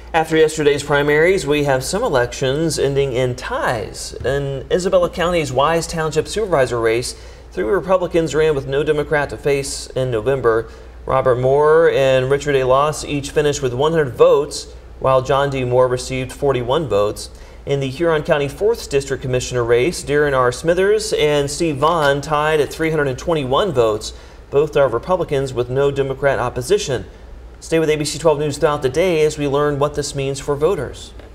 After yesterday's primaries, we have some elections ending in ties. In Isabella County's Wise Township supervisor race, 3 Republicans ran with no Democrat to face in November. Robert Moore and Richard A. Loss each finished with 100 votes, while John D. Moore received 41 votes. In the Huron County 4th District Commissioner race, Darren R. Smithers and Steve Vaughn tied at 321 votes. Both are Republicans with no Democrat opposition. Stay with ABC 12 News throughout the day as we learn what this means for voters.